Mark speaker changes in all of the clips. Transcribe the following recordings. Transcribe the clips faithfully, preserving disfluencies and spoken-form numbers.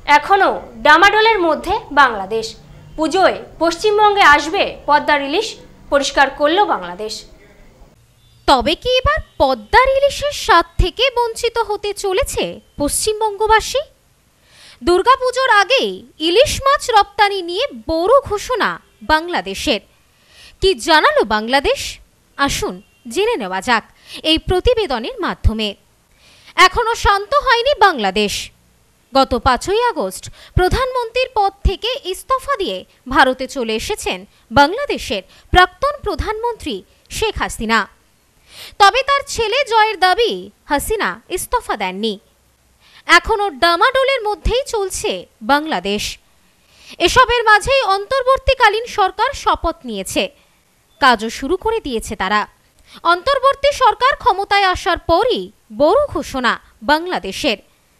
Speaker 1: এখনো ডামাডোলের মধ্যে বাংলাদেশ। পুজোয় পশ্চিমবঙ্গে আসবে পদ্মার ইলিশ, পরিষ্কার করল বাংলাদেশ।
Speaker 2: তবে কি এবার পদ্মার ইলিশের স্বাদ থেকে বঞ্চিত হতে চলেছে পশ্চিমবঙ্গবাসী? দুর্গাপুজোর আগেই ইলিশ মাছ রপ্তানি নিয়ে বড় ঘোষণা বাংলাদেশের। কি জানালো বাংলাদেশ? আসুন জেনে নেওয়া যাক এই প্রতিবেদনের মাধ্যমে। এখনো শান্ত হয়নি বাংলাদেশ। গত পাঁচই আগস্ট প্রধানমন্ত্রীর পদ থেকে ইস্তফা দিয়ে ভারতে চলে এসেছেন বাংলাদেশের প্রাক্তন প্রধানমন্ত্রী শেখ হাসিনা। তবে তার ছেলে জয়ের দাবি হাসিনা ইস্তফা দেননি। এখনো ডামাডোলের মধ্যেই চলছে বাংলাদেশ। এসবের মাঝেই অন্তর্বর্তীকালীন সরকার শপথ নিয়েছে, কাজও শুরু করে দিয়েছে তারা। অন্তর্বর্তী সরকার ক্ষমতায় আসার পরই বড় ঘোষণা বাংলাদেশের।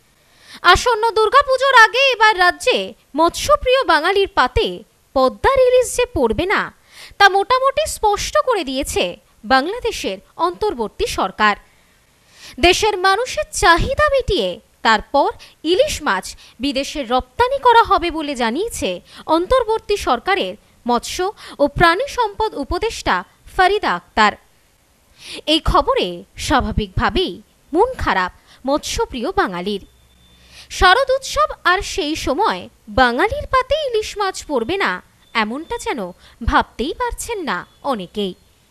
Speaker 2: আসন্ন দুর্গাপুজোর আগে এবার রাজ্যে মৎস্যপ্রিয় বাঙালির পাতে পদ্মার ইলিশ যে পড়বে না তা মোটামুটি স্পষ্ট করে দিয়েছে বাংলাদেশের অন্তর্বর্তী সরকার। দেশের মানুষের চাহিদা মিটিয়ে তারপর ইলিশ মাছ বিদেশে রপ্তানি করা হবে বলে জানিয়েছে অন্তর্বর্তী সরকারের মৎস্য ও প্রাণী সম্পদ উপদেষ্টা ফারিদা আক্তার। এই খবরে স্বাভাবিকভাবেই মন খারাপ মৎস্যপ্রিয় বাঙালির। শারদ উৎসব আর সেই সময় বাঙালির পাতে ইলিশ মাছ পড়বে না, এমনটা যেন ভাবতেই পারছেন না অনেকেই।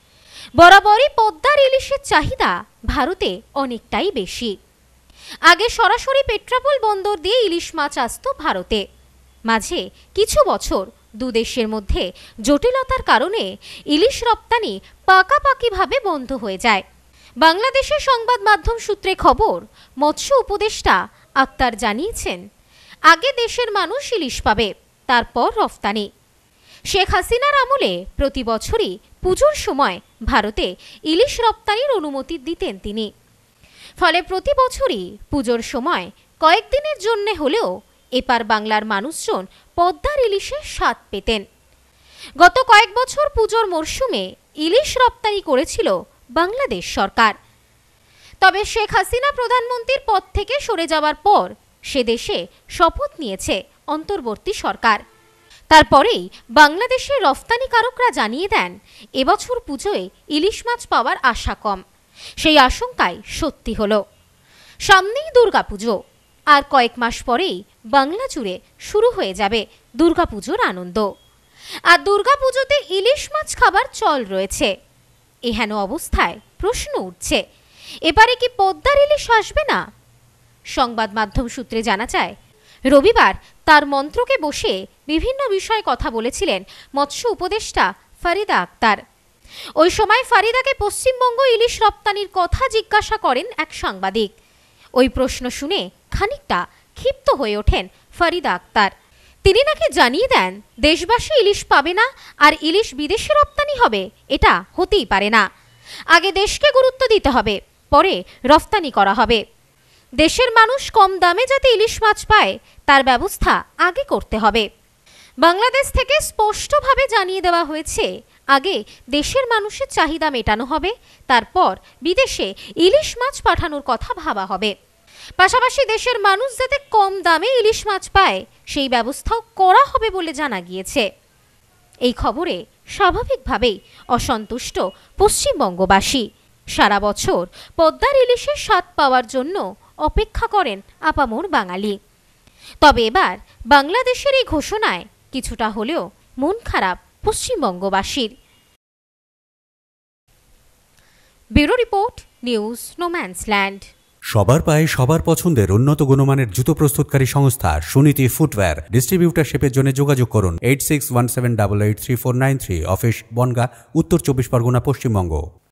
Speaker 2: বরাবরই পদ্মার ইলিশের চাহিদা ভারতে অনেকটাই বেশি। আগে সরাসরি পেট্রাপোল বন্দর দিয়ে ইলিশ মাছ আসতো ভারতে। মাঝে কিছু বছর দু দেশের মধ্যে জটিলতার কারণে ইলিশ রপ্তানি পাকাপাকিভাবে বন্ধ হয়ে যায়। বাংলাদেশের সংবাদ মাধ্যম সূত্রে খবর, মৎস্য উপদেষ্টা আক্তার জানিয়েছেন, আগে দেশের মানুষ ইলিশ পাবে, তারপর রফতানি। শেখ হাসিনার আমলে প্রতি বছরই পুজোর সময় ভারতে ইলিশ রপ্তানির অনুমতি দিতেন তিনি। ফলে প্রতি বছরই পুজোর সময় কয়েকদিনের জন্য হলেও এপার বাংলার মানুষজন পদ্মার ইলিশের স্বাদ পেতেন। গত কয়েক বছর পুজোর মরশুমে ইলিশ রপ্তানি করেছিল বাংলাদেশ সরকার। তবে শেখ হাসিনা প্রধানমন্ত্রীর পদ থেকে সরে যাওয়ার পর সে দেশে শপথ নিয়েছে অন্তর্বর্তী সরকার। তারপরেই বাংলাদেশের রফতানিকারকরা জানিয়ে দেন, এবছর পুজোয় ইলিশ মাছ পাওয়ার আশা কম। সেই আশঙ্কাই সত্যি হলো। সামনেই দুর্গাপুজো, আর কয়েক মাস পরেই বাংলা জুড়ে শুরু হয়ে যাবে দুর্গাপুজোর আনন্দ। আর দুর্গাপুজোতে ইলিশ মাছ খাবার চল রয়েছে। এহেন অবস্থায় প্রশ্ন উঠছে, এবারে কি পদ্মার ইলিশ আসবে না? সংবাদ মাধ্যম সূত্রে জানা যায়, রবিবার তার মন্ত্রকে বসে বিভিন্ন বিষয়ে কথা বলেছিলেন মৎস্য উপদেষ্টা ফারিদা আক্তার। ওই সময় ফারিদাকে পশ্চিমবঙ্গ ইলিশ রপ্তানির কথা জিজ্ঞাসা করেন এক সাংবাদিক। ওই প্রশ্ন শুনে খানিকটা ক্ষিপ্ত হয়ে ওঠেন ফারিদা আক্তার। তিনি নাকি জানিয়ে দেন, দেশবাসী ইলিশ পাবে না আর ইলিশ বিদেশে রপ্তানি হবে, এটা হতেই পারে না। আগে দেশকে গুরুত্ব দিতে হবে, পরে রফতানি করা হবে। দেশের মানুষ কম দামে যাতে ইলিশ মাছ পায় তার ব্যবস্থা আগে করতে হবে। বাংলাদেশ থেকে স্পষ্টভাবে জানিয়ে দেওয়া হয়েছে, আগে দেশের মানুষের চাহিদা মেটানো হবে, তারপর বিদেশে ইলিশ মাছ পাঠানোর কথা ভাবা হবে। পাশাপাশি দেশের মানুষ যাতে কম দামে ইলিশ মাছ পায় সেই ব্যবস্থাও করা হবে বলে জানা গিয়েছে। এই খবরে স্বাভাবিকভাবেই অসন্তুষ্ট পশ্চিমবঙ্গবাসী। সারা বছর পদ্মার ইলিশের স্বাদ পাওয়ার জন্য অপেক্ষা করেন আপামর বাঙালি। তবে এবার বাংলাদেশের এই ঘোষণায় কিছুটা হলেও মন খারাপ পশ্চিমবঙ্গবাসীর। Bureau report, news no man's land.
Speaker 3: সবার পায়ে সবার পছন্দের উন্নত গুণমানের জুতো প্রস্তুতকারী সংস্থা সুনীতি ফুটওয়্যার। ডিস্ট্রিবিউটারশিপের জন্য যোগাযোগ করুন eight six one seven double eight three four nine three. Office Bongaon, উত্তর চব্বিশ পরগনা, পশ্চিমবঙ্গ।